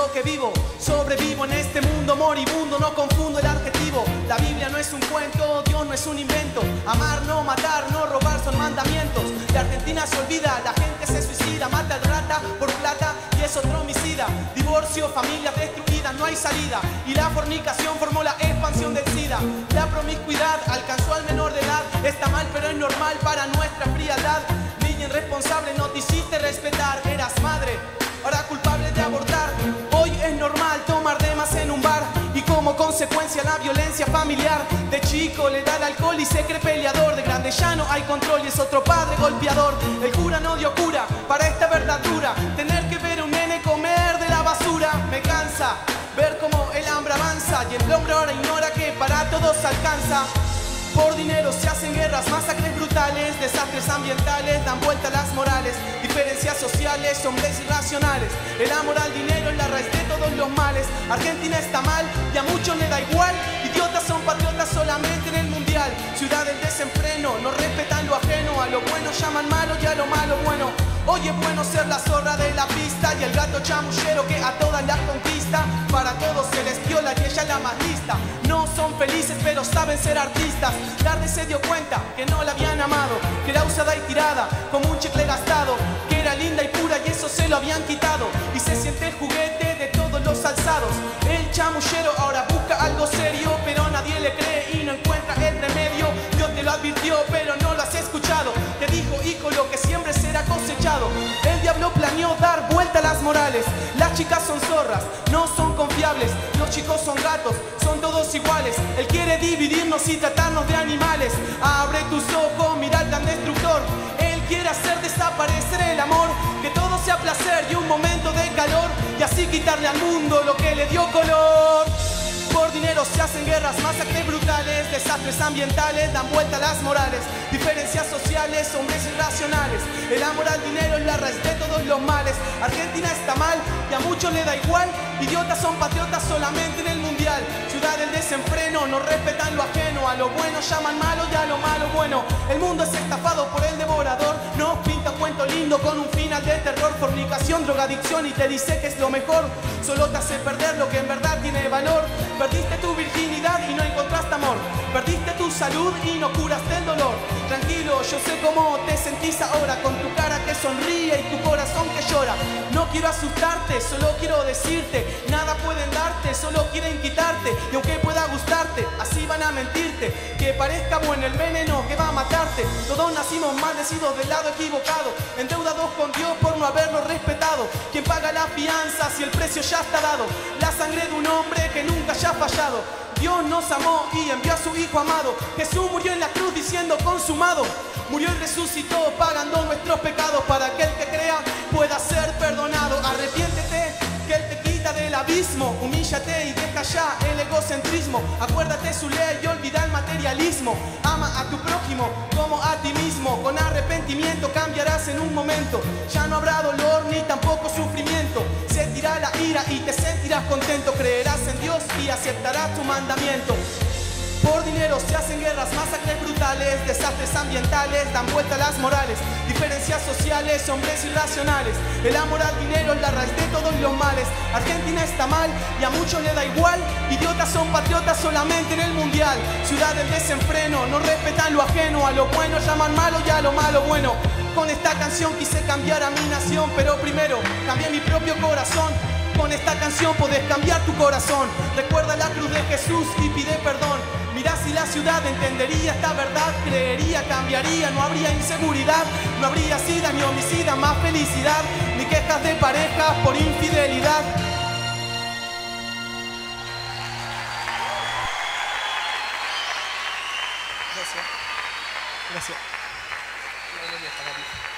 lo que vivo. Sobrevivo en este mundo moribundo, no confundo el adjetivo. La Biblia no es un cuento, Dios no es un invento. Amar, no matar, no robar son mandamientos. De Argentina se olvida, la gente se suicida. Mata al rata por plata y es otro homicida. Divorcio, familias destruidas, no hay salida. Y la fornicación formó la expansión del SIDA. La promiscuidad alcanzó al menor de edad. Está mal pero es normal para nuestra frialdad. Niña irresponsable, no te hiciste respetar. Eras madre, ahora culpable de abortar. Hoy es normal tomar de más en un bar. Y como consecuencia la violencia familiar. De chico le da el alcohol y se cree peleador. De grande ya no hay control y es otro padre golpeador. El cura no dio cura para esta verdad dura. Tener que ver a un nene comer de la basura me cansa. Ver cómo el hambre avanza y el hombre ahora ignora que para todos alcanza. Por dinero se hacen guerras, masacres brutales, desastres ambientales, dan vuelta las morales, diferencias sociales, hombres irracionales. El amor al dinero es la raíz de todos los males. Argentina está mal y a muchos le da igual. Idiotas son patriotas solamente en el mundial. Ciudad del desenfreno, no respetan lo ajeno. A lo bueno llaman malo y a lo malo bueno. Hoy es bueno ser la zorra de la pista y el gato chamullero que a todas las conquista. Para todos se les viola y ella es la más lista. No son felices pero saben ser artistas. Tarde se dio cuenta que no la habían amado, que era usada y tirada como un chicle gastado, que era linda y pura y eso se lo habían quitado. Y se siente el juguete de todos los alzados. El chamullero ahora busca algo serio, pero nadie le cree y no encuentra el remedio. Dios te lo advirtió pero no lo has escuchado. Te dijo, hijo, lo que siempre será cosechado. El diablo planeó dar vuelta a las morales. Las chicas son zorras, no son confiables. Los chicos son gatos, son todos iguales. Él quiere dividirnos y tratarnos de animales. Abre tus ojos, mira al tan destructor. Él quiere hacer desaparecer el amor, que todo sea placer y un momento de calor, y así quitarle al mundo lo que le dio color. Por dinero se hacen guerras, masacres brutales, desastres ambientales, dan vuelta a las morales, diferencias sociales, hombres irracionales. El amor al dinero es la raíz de todos los males. Argentina está mal y a muchos le da igual. Idiotas son patriotas solamente en el mundial. Ciudad del desenfreno, no respetan lo ajeno. A lo bueno llaman malo y a lo malo bueno. El mundo es estafado por el devorador. Nos pinta cuento lindo con un final de terror. Fornicación, drogadicción y te dice que es lo mejor. Solo te hace perder lo que en verdad tiene valor. Perdiste tu virginidad y no encontraste amor. Perdiste tu salud y no curaste el dolor. Tranquilo, yo sé cómo te sentís ahora, con tu cara que sonríe y tu corazón que llora. No quiero asustarte, solo quiero decirte, nada pueden darte, solo quieren quitarte. Y aunque pueda gustarte, así van a mentirte, que parezca bueno el veneno que va a matarte. Todos nacimos maldecidos del lado equivocado, endeudados con Dios por no haberlo respetado. ¿Quién paga la fianza si el precio ya está dado? La sangre de un hombre que nunca haya fallado. Dios nos amó y envió a su Hijo amado. Jesús murió en la cruz diciendo consumado. Murió y resucitó pagando nuestros pecados, para que el que crea pueda ser perdonado. Arrepiéntete que Él te quita del abismo. Humíllate y deja ya el egocentrismo. Acuérdate su ley y olvida el materialismo. Ama a tu prójimo como a ti mismo. Con arrepentimiento cambiarás en un momento. Ya no habrá dolor ni tampoco sufrimiento. Se sentirá la ira y te sentirás contento. Creerás en Dios y aceptarás tu mandamiento. Por dinero se hacen guerras, masacres brutales, desastres ambientales, dan vuelta a las morales, diferencias sociales, hombres irracionales. El amor al dinero es la raíz de todos los males. Argentina está mal y a muchos le da igual. Idiotas son patriotas solamente en el mundial. Ciudad del desenfreno, no respetan lo ajeno. A lo bueno llaman malo y a lo malo bueno. Con esta canción quise cambiar a mi nación, pero primero cambié mi propio corazón. Con esta canción podés cambiar tu corazón. Recuerda la cruz de Jesús y pide perdón. Mirá si la ciudad entendería esta verdad. Creería, cambiaría, no habría inseguridad. No habría sida ni homicida, más felicidad. Ni quejas de parejas por infidelidad. Gracias. Gracias.